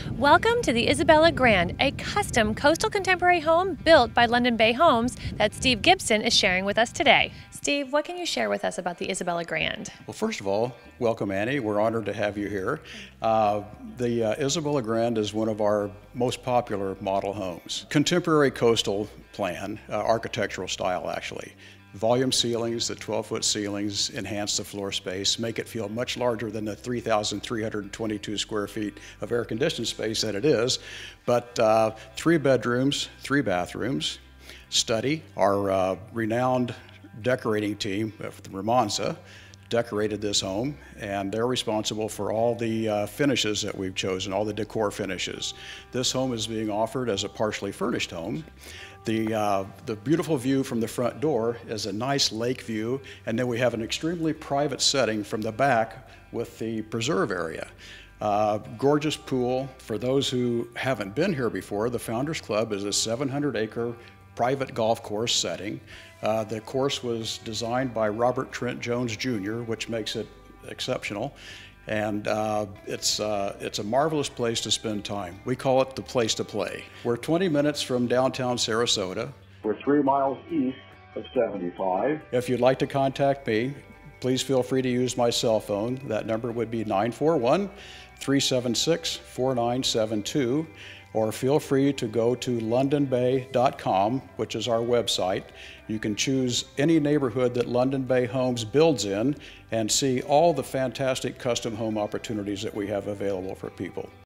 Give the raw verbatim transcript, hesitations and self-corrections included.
Welcome to the Isabella Grand, a custom coastal contemporary home built by London Bay Homes that Steve Gibson is sharing with us today. Steve, what can you share with us about the Isabella Grand? Well, first of all, welcome, Annie. We're honored to have you here. Uh, the uh, Isabella Grand is one of our most popular model homes. Contemporary coastal plan, uh, architectural style actually. Volume ceilings, the twelve foot ceilings enhance the floor space, make it feel much larger than the three thousand three hundred twenty-two square feet of air conditioned space that it is. But uh, three bedrooms, three bathrooms, study. Our uh, renowned decorating team of Ramonza decorated this home, and they're responsible for all the uh, finishes that we've chosen, all the decor finishes. This home is being offered as a partially furnished home. The, uh, the beautiful view from the front door is a nice lake view, and then we have an extremely private setting from the back with the preserve area. Uh, gorgeous pool. For those who haven't been here before, the Founders Club is a seven hundred acre private golf course setting. Uh, the course was designed by Robert Trent Jones Junior, which makes it exceptional. And uh, it's, uh, it's a marvelous place to spend time. We call it the place to play. We're twenty minutes from downtown Sarasota. We're three miles east of seventy-five. If you'd like to contact me, please feel free to use my cell phone. That number would be nine four one, three seven six, four nine seven two, or feel free to go to london bay dot com, which is our website. You can choose any neighborhood that London Bay Homes builds in and see all the fantastic custom home opportunities that we have available for people.